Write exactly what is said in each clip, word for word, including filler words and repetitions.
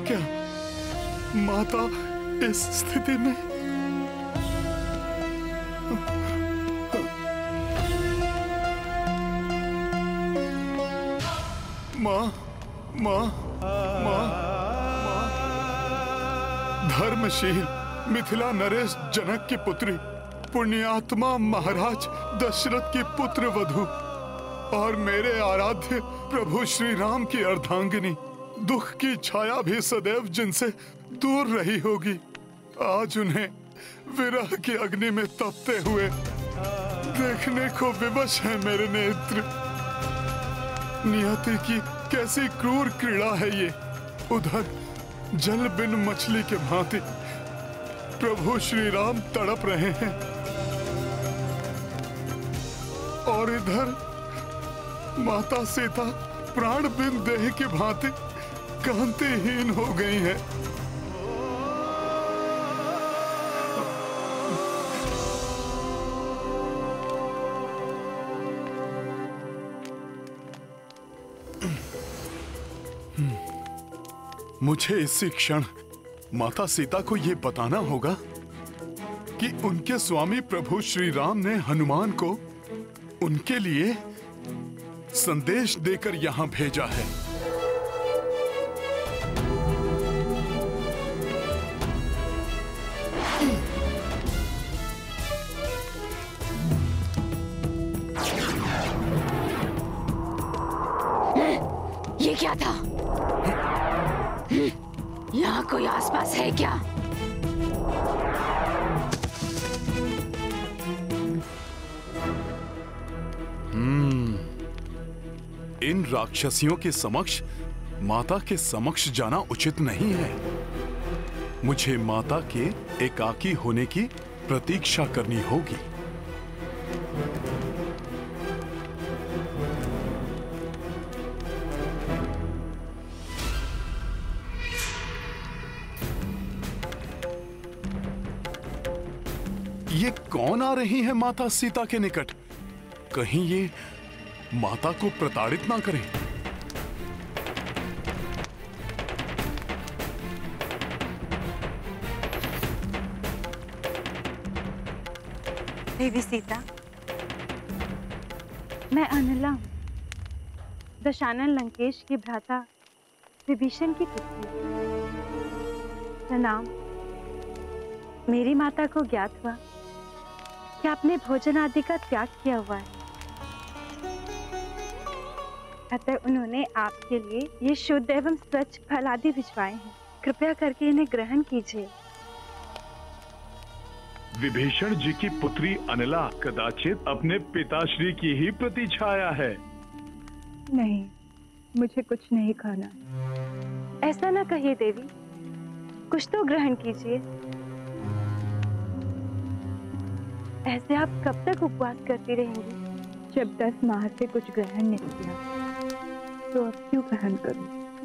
क्या माता इस स्थिति में? माँ, माँ, माँ, माँ। धर्मशील मिथिला नरेश जनक की पुत्री, पुण्यात्मा महाराज दशरथ की पुत्र वधू और मेरे आराध्य प्रभु श्री राम की अर्धांगिनी, दुख की छाया भी सदैव जिनसे दूर रही होगी, आज उन्हें विरह की अग्नि में तपते हुए देखने को विवश है मेरे नेत्र। नियति की कैसी क्रूर क्रीड़ा है ये। उधर जल बिन मछली के भांति प्रभु श्री राम तड़प रहे हैं और इधर माता सीता प्राण बिन देह की भांति कांतिहीन हो गई हैं। मुझे इसी क्षण माता सीता को ये बताना होगा कि उनके स्वामी प्रभु श्री राम ने हनुमान को उनके लिए संदेश देकर यहां भेजा है। ये क्या था? यहाँ कोई आसपास है क्या? हम्म, इन राक्षसियों के समक्ष माता के समक्ष जाना उचित नहीं है। मुझे माता के एकाकी होने की प्रतीक्षा करनी होगी। ये कौन आ रही है माता सीता के निकट? कहीं ये माता को प्रताड़ित ना करें। देवी सीता, मैं अनिला हूँ, दशानन लंकेश की भ्राता विभीषण की पुत्री। प्रणाम। मेरी माता को ज्ञात हुआ कि आपने भोजन आदि का त्याग किया हुआ है, अतः उन्होंने आपके लिए ये शुद्ध एवं स्वच्छ फल आदि भिजवाए हैं। कृपया करके इन्हें ग्रहण कीजिए। विभीषण जी की पुत्री अनिला कदाचित अपने पिताश्री की ही प्रतिछाया है। नहीं, मुझे कुछ नहीं खाना। ऐसा ना कहिए देवी, कुछ तो ग्रहण कीजिए। ऐसे आप कब तक उपवास करती रहेंगी? जब दस माह से कुछ ग्रहण नहीं किया तो अब क्यों ग्रहण करूं?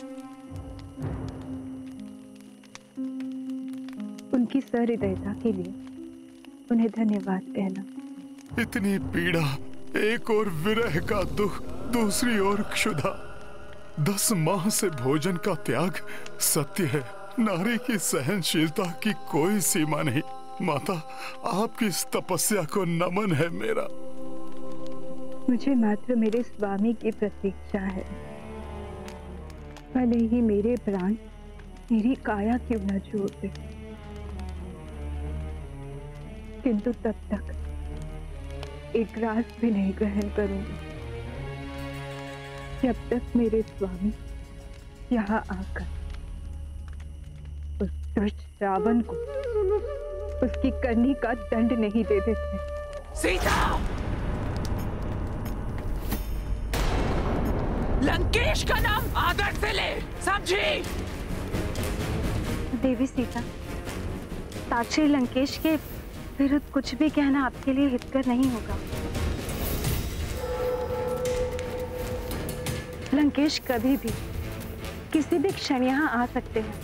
उनकी सहृदयता के लिए उन्हें धन्यवाद कहना। इतनी पीड़ा, एक और विरह का दुख, दूसरी ओर क्षुधा, दस माह से भोजन का त्याग। सत्य है, नारी की सहनशीलता की कोई सीमा नहीं। माता, आपकी इस तपस्या को नमन है मेरा। मुझे मात्र मेरे स्वामी की प्रतीक्षा है। भले ही मेरे प्राण मेरी काया क्यों न छोड़ दे, किंतु तब तक एक ग्रास भी नहीं ग्रहण करूंगी जब तक मेरे स्वामी यहाँ आकर उस दुष्ट रावण को उसकी करनी का दंड नहीं दे देते। सीता! लंकेश का नाम आदर से ले, समझी? देवी सीता, ताक्षी लंकेश के विरुद्ध कुछ भी कहना आपके लिए हितकर नहीं होगा। लंकेश कभी भी किसी भी क्षण यहाँ आ सकते हैं।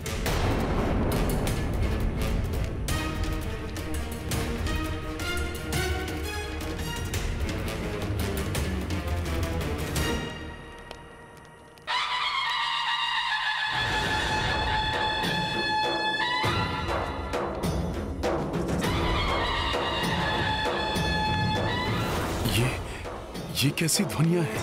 ये कैसी ध्वनियां हैं?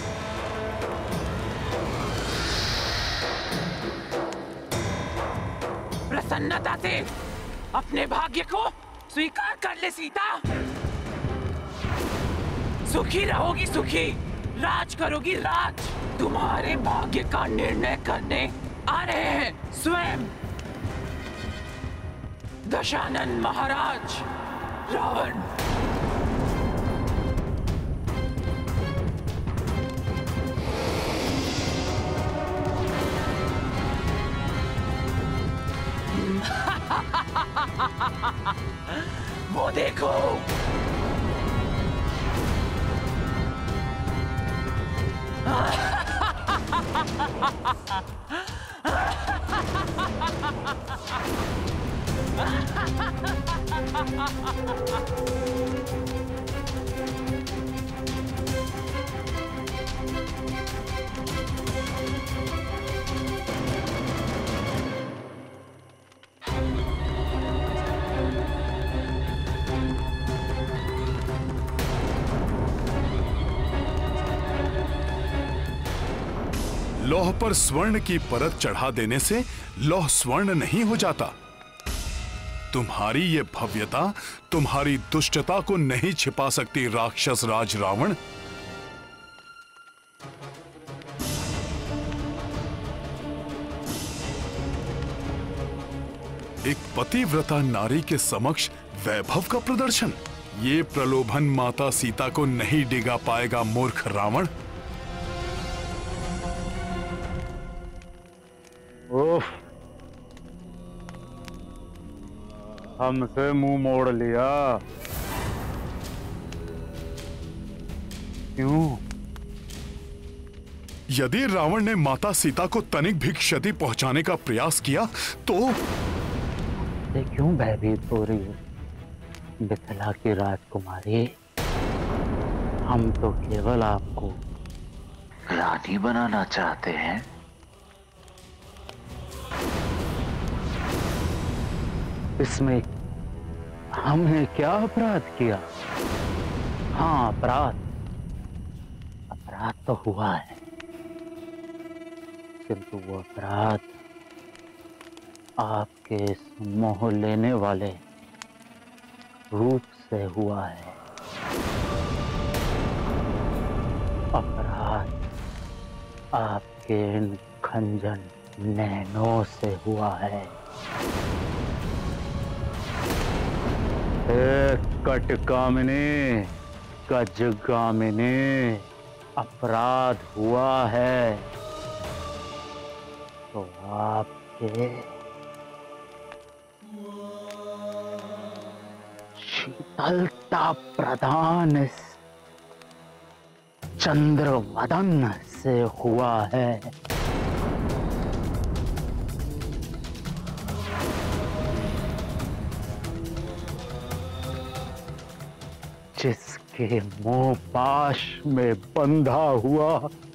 प्रसन्नता से अपने भाग्य को स्वीकार कर ले सीता। सुखी रहोगी सुखी, राज करोगी राज। तुम्हारे भाग्य का निर्णय करने आ रहे हैं स्वयं दशानन महाराज रावण। वो देखो, लौह पर स्वर्ण की परत चढ़ा देने से लौह स्वर्ण नहीं हो जाता। तुम्हारी ये भव्यता तुम्हारी दुष्टता को नहीं छिपा सकती राक्षस राज रावण। एक पतिव्रता नारी के समक्ष वैभव का प्रदर्शन, ये प्रलोभन माता सीता को नहीं डिगा पाएगा मूर्ख रावण। ओफ, हमसे मुंह मोड़ लिया। क्यों? यदि रावण ने माता सीता को तनिक भी क्षति पहुंचाने का प्रयास किया तो क्यों भयभीत हो रही है मिथिला की राजकुमारी? हम तो केवल आपको रानी बनाना चाहते हैं। इसमें हमने क्या अपराध किया? हाँ, अपराध अपराध तो हुआ है, किंतु वो अपराध आपके इस मोह लेने वाले रूप से हुआ है। अपराध आपके इन खंजन नैनों से हुआ है। कटकामिनी, गजगामिनी, अपराध हुआ है तो आपके शीतलता प्रदान इस चंद्रवदन से हुआ है। जिसके मोह पाश में बंधा हुआ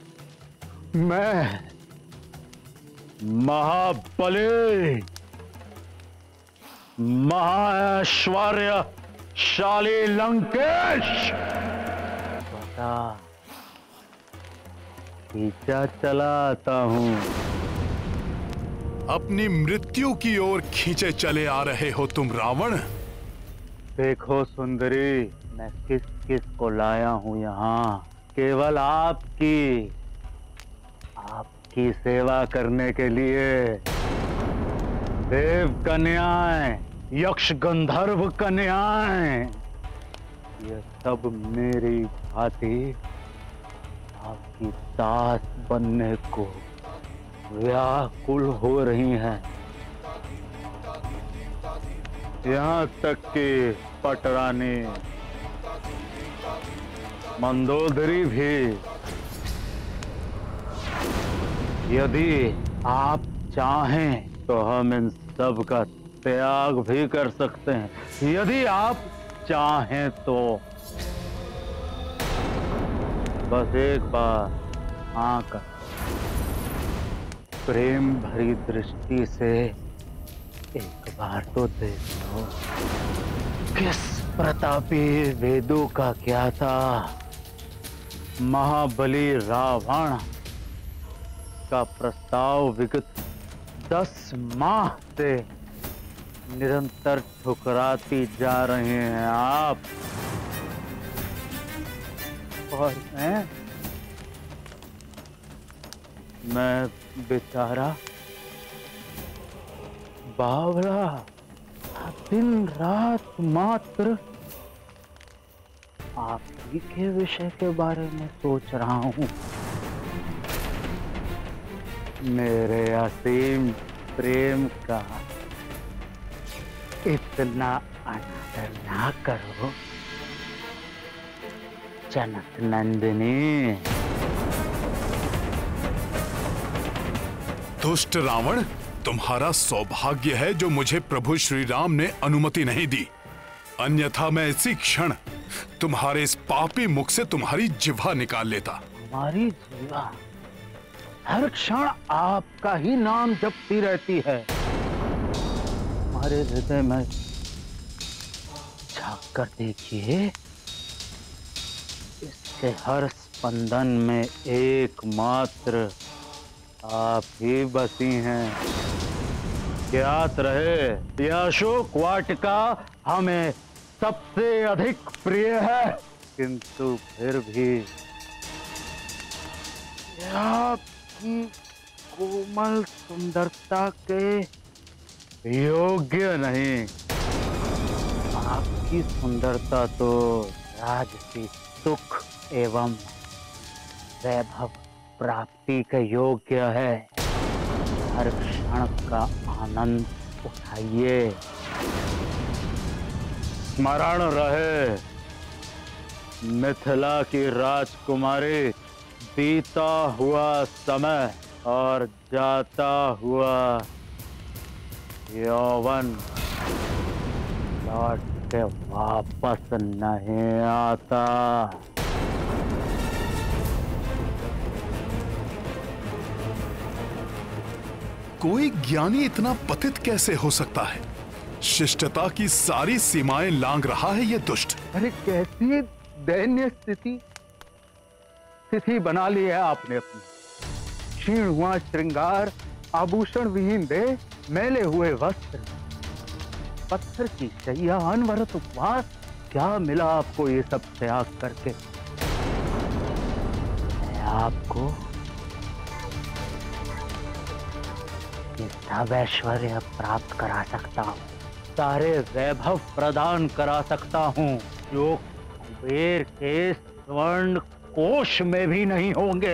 मैं महाबली महाऐश्वर्यशाली लंकेश बता खींचा चलाता हूं। अपनी मृत्यु की ओर खींचे चले आ रहे हो तुम रावण। देखो सुंदरी, मैं किस किस को लाया हूं यहाँ, केवल आपकी आपकी सेवा करने के लिए। देव कन्याएं, यक्ष गंधर्व कन्याएं, ये सब मेरी भांति आपकी दास बनने को व्याकुल हो रही हैं। यहाँ तक कि पटरानी मंदोदरी भी, यदि आप चाहें तो हम इन सब का त्याग भी कर सकते हैं। यदि आप चाहें तो बस एक बार आकर प्रेम भरी दृष्टि से एक बार तो देख लो। किस प्रतापी वेदों का क्या था, महाबली रावण का प्रस्ताव विगत दस माह से निरंतर ठुकराती जा रहे हैं आप, और मैं मैं बेचारा बावला दिन रात मात्र आप ही के विषय के बारे में सोच रहा हूं। मेरे असीम प्रेम का इतना अनादर ना करो जनक नंदिनी। दुष्ट रावण, तुम्हारा सौभाग्य है जो मुझे प्रभु श्री राम ने अनुमति नहीं दी, अन्यथा मैं इसी क्षण तुम्हारे इस पापी मुख से तुम्हारी जिह्वा निकाल लेता। हमारी जिह्वा हर क्षण आपका ही नाम जपती रहती है। हमारे हृदय में झांक कर देखिए, इसके हर स्पंदन में एकमात्र आप ही बसी हैं। ज्ञात रहे, यह अशोक वाटिका हमें सबसे अधिक प्रिय है, किंतु फिर भी आपकी कोमल सुंदरता के योग्य नहीं। आपकी सुंदरता तो राजसी सुख एवं वैभव प्राप्ति के योग्य है। हर क्षण का आनंद उठाइए। स्मरण रहे, मिथिला की राजकुमारी, बीता हुआ समय और जाता हुआ यौवन लौट के वापस नहीं आता। कोई ज्ञानी इतना पतित कैसे हो सकता है? शिष्टता की सारी सीमाएं लांघ रहा है ये दुष्ट। अरे कैसी दयनीय स्थिति स्थिति बना ली है आपने अपनी। क्षीण हुआ श्रृंगार, आभूषण विहीन देह, मैले हुए वस्त्र, पत्थर की शैया, अनवरत उपवास। क्या मिला आपको ये सब त्याग करके? मैं आपको सब ऐश्वर्य प्राप्त करा सकता हूँ, सारे वैभव प्रदान करा सकता हूँ जो कुबेर के स्वर्ण कोश में भी नहीं होंगे।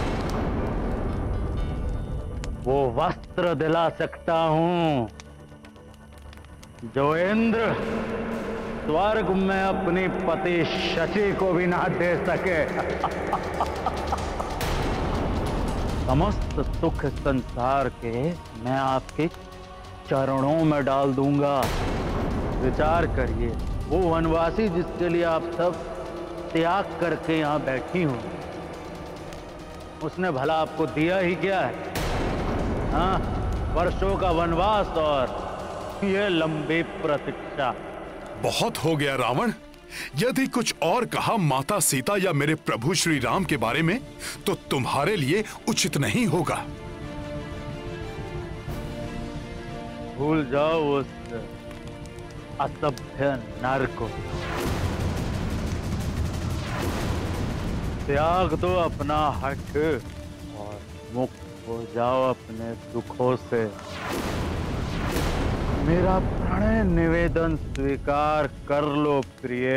वो वस्त्र दिला सकता हूँ जो इंद्र स्वर्ग में अपनी पति शची को भी ना दे सके। समस्त सुख संसार के मैं आपके चरणों में डाल दूंगा। विचार करिए, वो वनवासी जिसके लिए आप सब त्याग करके यहाँ बैठी हो, उसने भला आपको दिया ही क्या है? हाँ, वर्षों का वनवास और ये लंबी प्रतीक्षा। बहुत हो गया रावण। यदि कुछ और कहा माता सीता या मेरे प्रभु श्री राम के बारे में तो तुम्हारे लिए उचित नहीं होगा। भूल जाओ उस असभ्य नर को। त्याग दो अपना हठ और मुक्त हो जाओ अपने दुखों से। मेरा प्रणय निवेदन स्वीकार कर लो प्रिय,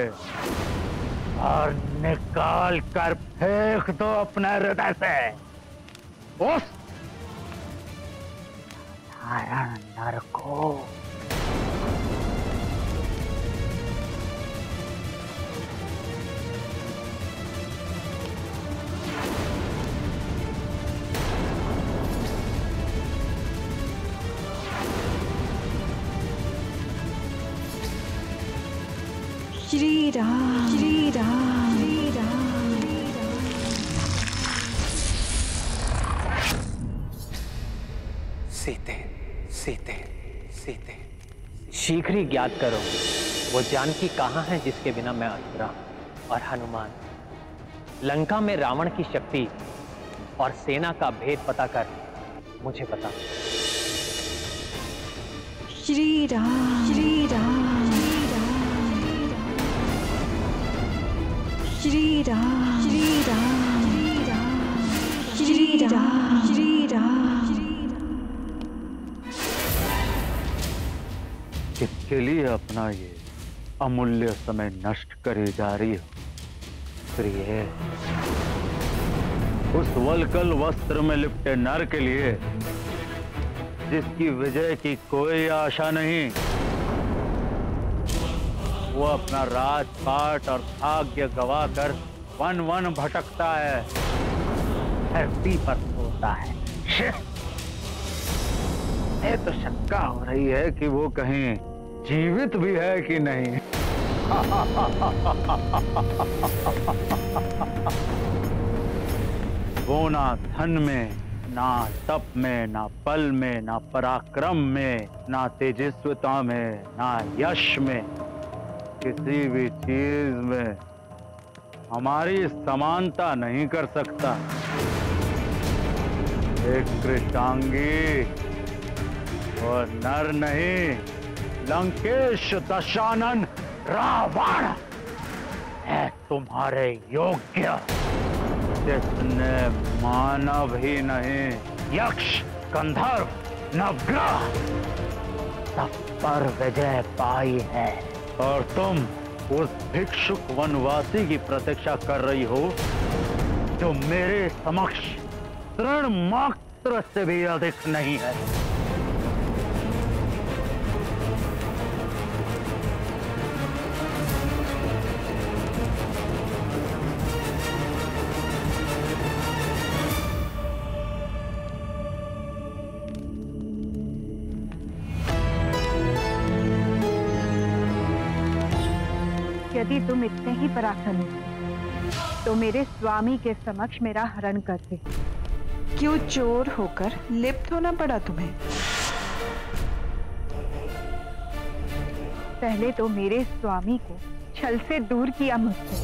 और निकाल कर फेंक दो अपने हृदय से उस नारायण नर को। श्री राम, श्री राम, श्री राम। सीते, सीते, सीते। शीघ्र ही ज्ञात करो वो जानकी कहाँ है जिसके बिना मैं अधूरा, और हनुमान लंका में रावण की शक्ति और सेना का भेद पता कर मुझे बता। श्री राम श्री राम श्री राम श्री राम श्री राम श्री राम। किसके लिए अपना ये अमूल्य समय नष्ट करे जा रही हो प्रिय? उस वलकल वस्त्र में लिपटे नर के लिए जिसकी विजय की कोई आशा नहीं, वो अपना राजपाट और भाग्य गवाकर वन वन भटकता है, धरती पर सोता है। ये तो शंका हो रही है कि वो कहीं जीवित भी है कि नहीं। वो ना धन में, ना तप में, ना बल में, ना पराक्रम में, ना तेजस्विता में, ना यश में, किसी भी चीज में हमारी समानता नहीं कर सकता। एक कृष्णांगी और नर नहीं, लंकेश दशानन रावण है तुम्हारे योग्य, जिसने मानव ही नहीं, यक्ष, गंधर्व, नवग्रह सब पर विजय पाई है। और तुम उस भिक्षुक वनवासी की प्रतीक्षा कर रही हो जो मेरे समक्ष तृण मात्र से भी अधिक नहीं है। यदि तुम इतने ही पराक्रमी हो तो मेरे स्वामी के समक्ष मेरा हरण करते। क्यों चोर होकर लिप्त होना पड़ा तुम्हें? पहले तो मेरे स्वामी को छल से दूर किया मुझसे,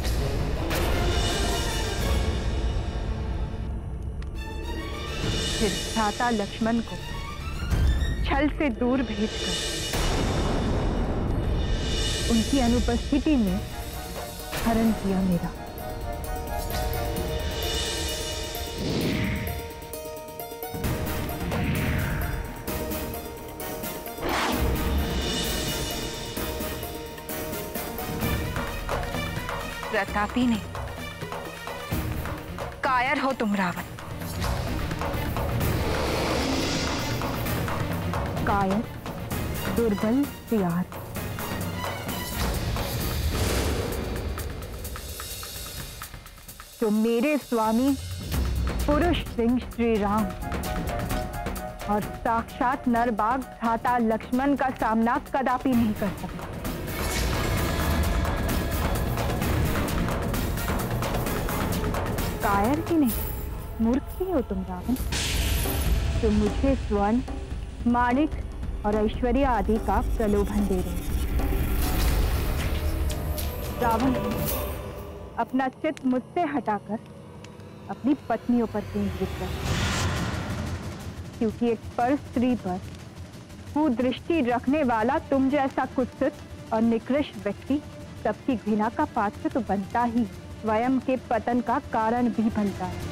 फिर भ्राता लक्ष्मण को छल से दूर भेजकर उनकी अनुपस्थिति में हरण किया मेरा। प्रतापी ने, कायर हो तुम रावण, कायर, दुर्बल, सियार। तो मेरे स्वामी पुरुष सिंह श्री राम और साक्षात नरबाग भ्राता लक्ष्मण का सामना कदापि नहीं कर सकता। कायर ही नहीं, मूर्ख ही हो तुम रावण। तुम मुझे स्वर्ण, माणिक और ऐश्वर्य आदि का प्रलोभन दे रहे हो। रावण, अपना चित्त मुझसे हटाकर अपनी पत्नियों पर केंद्रित कर, क्योंकि एक पर स्त्री पर कुदृष्टि रखने वाला तुम जैसा कुत्सित और निकृष्ट व्यक्ति सबकी घृणा का पात्र तो बनता ही, स्वयं के पतन का कारण भी बनता है।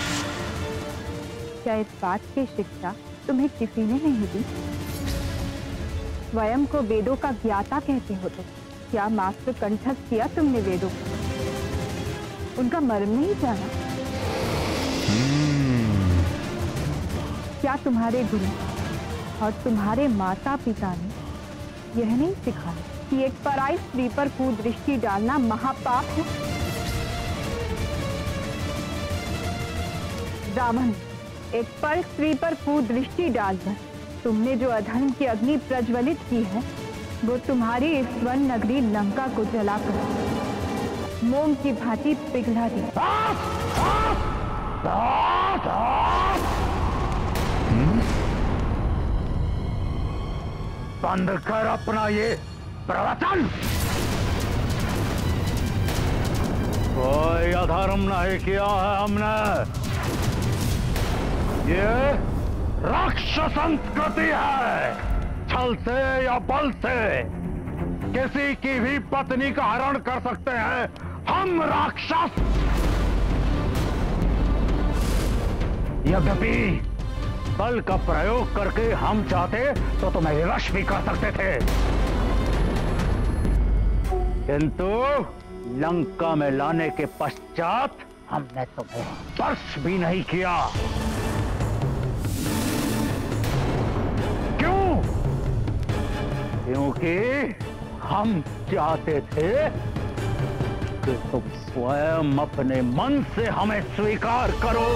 क्या इस बात की शिक्षा तुम्हें किसी ने नहीं दी? स्वयं को वेदों का ज्ञाता कहते हो तो क्या मात्र कंठस्थ किया तुमने वेदों को? उनका मर्म नहीं जाना? क्या तुम्हारे गुरु और तुम्हारे माता पिता ने यह नहीं सिखाया कि एक पराई स्त्री पर कुदृष्टि डालना महापाप है? रावण, एक पर स्त्री पर कुदृष्टि डालकर तुमने जो अधर्म की अग्नि प्रज्वलित की है, वो तुम्हारी इस स्वर्ण नगरी लंका को जलाकर मोम की भांति पिघला दी। बंद कर अपना ये प्रवचन। कोई अधर्म नहीं किया है हमने। ये राक्षस संस्कृति है। छल से या बल से किसी की भी पत्नी का हरण कर सकते हैं हम राक्षस। यद्यपि बल का प्रयोग करके हम चाहते तो तुम्हें विवश भी कर सकते थे, किंतु लंका में लाने के पश्चात हमने तुम्हें स्पर्श भी नहीं किया। क्यों? क्योंकि हम चाहते थे कि तुम स्वयं अपने मन से हमें स्वीकार करो।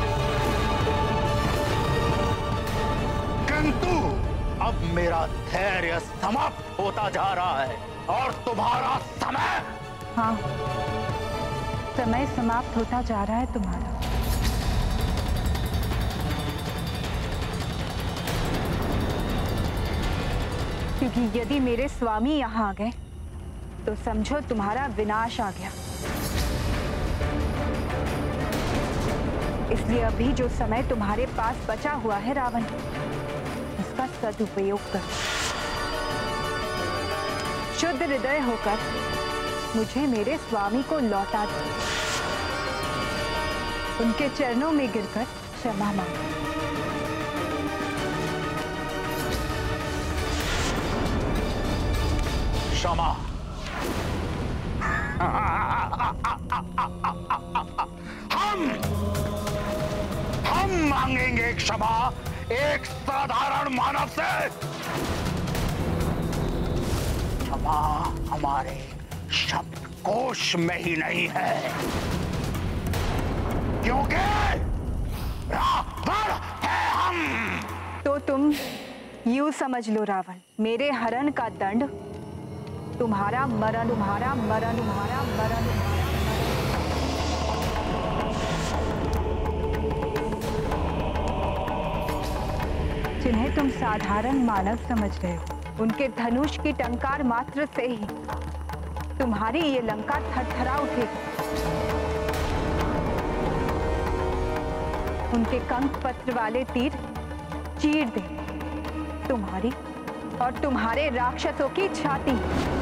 किंतु अब मेरा धैर्य समाप्त होता जा रहा है और तुम्हारा समय। हाँ, समय समाप्त होता जा रहा है तुम्हारा। क्योंकि यदि मेरे स्वामी यहाँ आ गए तो समझो तुम्हारा विनाश आ गया। इसलिए अभी जो समय तुम्हारे पास बचा हुआ है रावण, उसका सदुपयोग करो। शुद्ध हृदय होकर मुझे मेरे स्वामी को लौटा दो। उनके चरणों में गिरकर क्षमा मांगो। क्षमा? हम हम मांगेंगे क्षमा एक साधारण मानव से? क्षमा हमारे शब्दकोश में ही नहीं है, क्योंकि रावण है हम। तो तुम यूं समझ लो रावण, मेरे हरण का दंड तुम्हारा मरण, तुम्हारा मरण, तुम्हारा मरण। जिन्हें तुम साधारण मानव समझ रहे हो, उनके धनुष की टंकार मात्र से ही तुम्हारी ये लंका थरथरा उठेगी। उनके कंक पत्र वाले तीर चीर दे तुम्हारी और तुम्हारे राक्षसों की छाती।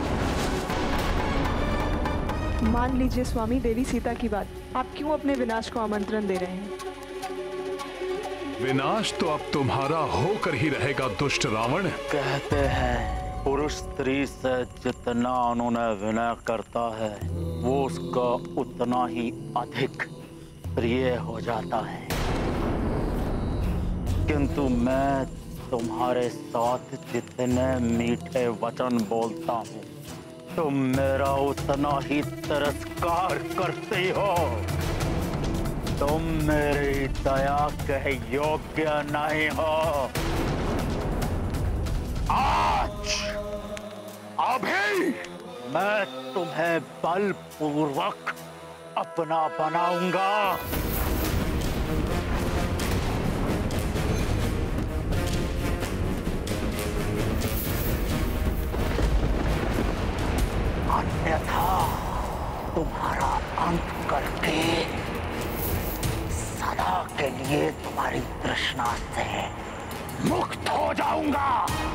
मान लीजिए स्वामी, देवी सीता की बात, आप क्यों अपने विनाश को आमंत्रण दे रहे हैं? विनाश तो अब तुम्हारा होकर ही रहेगा दुष्ट रावण। कहते हैं पुरुष स्त्री से जितना उन्होंने विनय करता है वो उसका उतना ही अधिक प्रिय हो जाता है, किंतु मैं तुम्हारे साथ जितने मीठे वचन बोलता हूँ तुम मेरा उतना ही तिरस्कार करती हो। तुम मेरी दया के योग्य नहीं हो। आज अभी मैं तुम्हें बलपूर्वक अपना बनाऊंगा। अन्यथा तुम्हारा अंत करके सदा के लिए तुम्हारी तृष्णा से मुक्त हो जाऊंगा।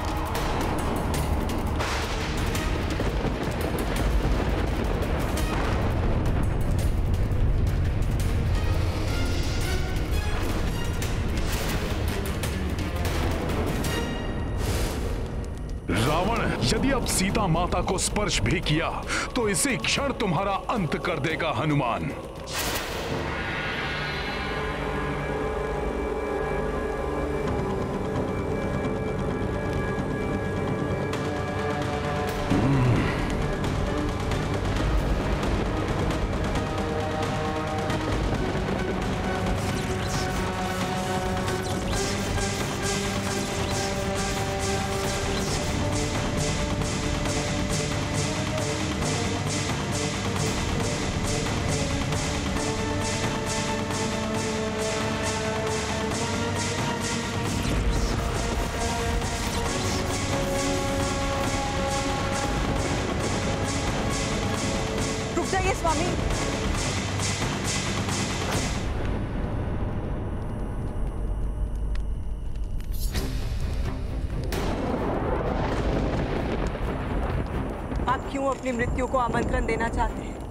रावण, यदि अब सीता माता को स्पर्श भी किया तो इसी क्षण तुम्हारा अंत कर देगा हनुमान। अपनी मृत्यु को आमंत्रण देना चाहते हैं।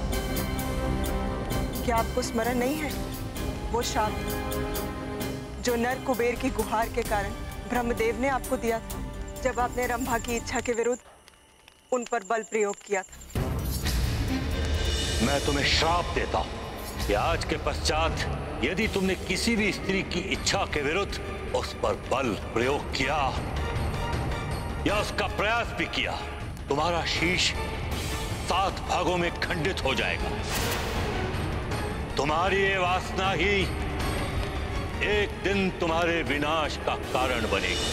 क्या आपको स्मरण नहीं है वो शाप जो नर कुबेर की गुहार के कारण ब्रह्मदेव ने आपको दिया था, जब आपने रंभा की इच्छा के विरुद्ध उन पर बल प्रयोग किया था? मैं तुम्हें श्राप देता हूं कि आज के पश्चात यदि तुमने किसी भी स्त्री की इच्छा के विरुद्ध उस पर बल प्रयोग किया या उसका प्रयास भी किया, तुम्हारा शीश सात भागों में खंडित हो जाएगा। तुम्हारी ये वासना ही एक दिन तुम्हारे विनाश का कारण बनेगी।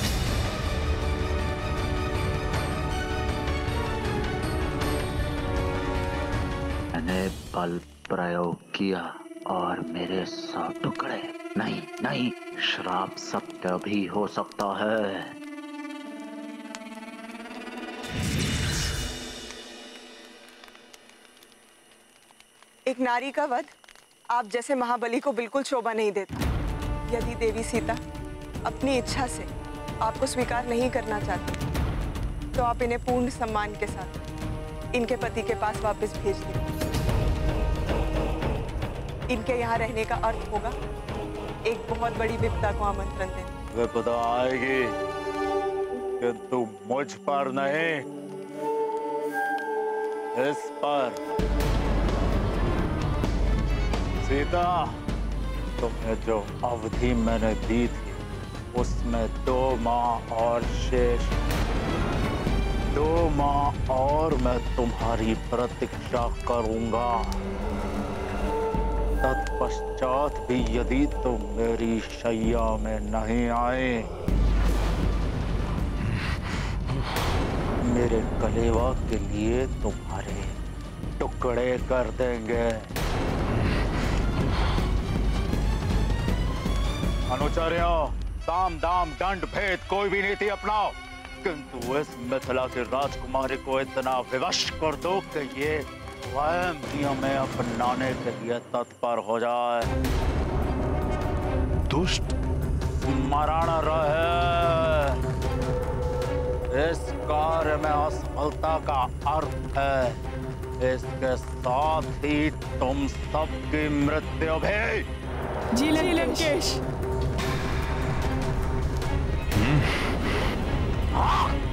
मैंने बल प्रयोग किया और मेरे सौ टुकड़े। नहीं नहीं, श्राप सत्य भी हो सकता है। एक नारी का वध आप जैसे महाबली को बिल्कुल शोभा नहीं देता। यदि देवी सीता अपनी इच्छा से आपको स्वीकार नहीं करना चाहती तो आप इन्हें पूर्ण सम्मान के साथ इनके पति के पास वापस भेज दें। इनके यहाँ रहने का अर्थ होगा एक बहुत बड़ी विपदा को आमंत्रण देना। विपदा आएगी किंतु मुझ पर नहीं, इस पर। सीता, तुम्हें जो अवधि मैंने दी थी उसमें दो माह और शेष, दो माह और मैं तुम्हारी प्रतीक्षा करूंगा। तत्पश्चात भी यदि तुम मेरी शैया में नहीं आए, मेरे कलेवा के लिए तुम्हारे टुकड़े कर देंगे। अनुचर्यों, साम दाम दंड भेद कोई भी नीति अपनाओ, किंतु इस मिथिला की राजकुमारी को इतना विवश कर दो कि ये स्वयं नियमें अपनाने के लिए तत्पर हो जाए। दुष्ट मरण रहे। इस कार्य में असफलता का अर्थ है इसके साथ ही तुम सबकी मृत्यु भी। जी लंकेश। हम्म।